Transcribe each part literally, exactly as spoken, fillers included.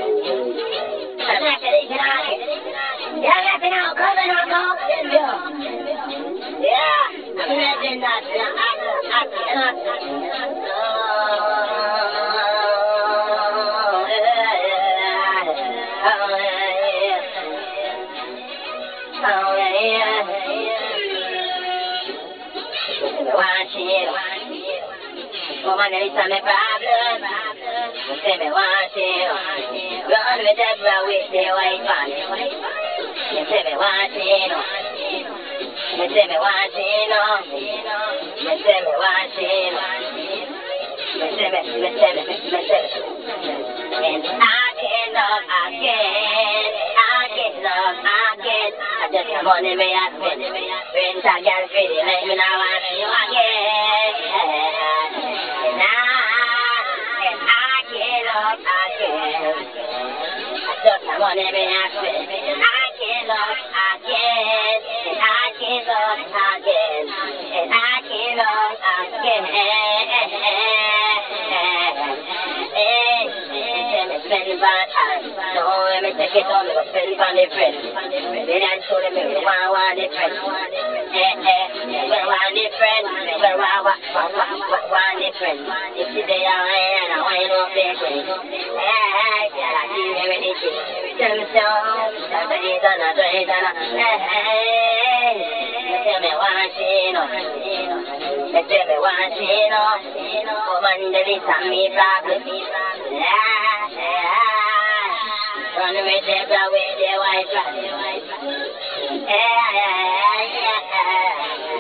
I'm not gonna deny it. Yeah, I'm not gonna come and I'm not gonna do. Yeah, I'm not gonna not Oh yeah, watch it. Woman, there is some problem. Say me watch it. Run with that bra with the white man. You say me watch it. You say me watch it. You say me watch it. You say me, you say me, you say me. And I get up again. I get up again. I just come on in me and spend. Friends I can feel it. Let me know I see you again. And I, and I get up again. I just come on in me and spend. And I get up again. And I get up again. And I get up again. Spend bad time. No, let me take it on, me go spend on the friend. They dance to the me, one, one, the friend. Eh, eh, one, one, the friend. One, one, one, one, one, the friend. You see they are and I wind up their friend. Eh, girl, I give me anything. Tell me so, that's a hit and a hit and a, eh, eh. You tell me watching, you tell me watching, come on, there is some me problem. Yeah. Run with the blood with the white flag. Yeah, yeah, yeah.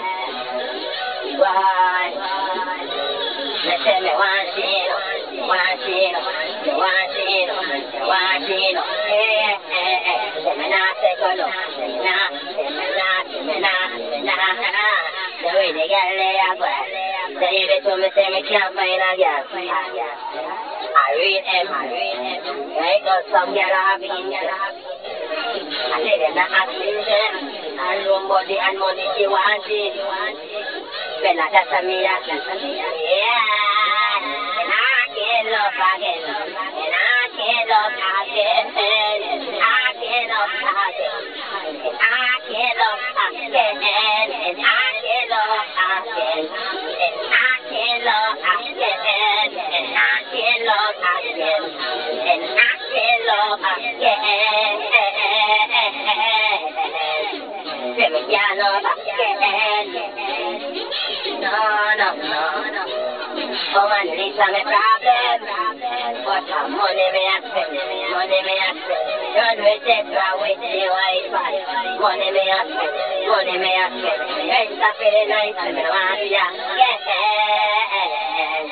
Why? Let's tell me one thing, one thing, one thing, one thing. Yeah, yeah. Let me not take a look. Let me not, let me not, let me not, let me not. The way they get lay up, they give it to me, say me can't find a girl. I read him, I read him. I got some girl happy, girl happy. I say them not asking them. And nobody and money she wants it. Bella, that's a me, that's a me. Yeah. And I get love again. And I get love again. And I get love again. And I get love again. And I get love again. And I get love again. And I get love again. And I get love again. Say me can't love again. No, no, no, no. Oh, man, this is my problem. But how money me I spend, money me I spend. Run with it, run with the white man. Money me I spend, money me I spend. Rent up for the night, and me want ya. Yeah.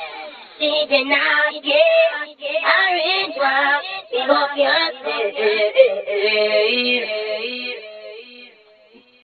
Deep in our game, I reach one. Pick up your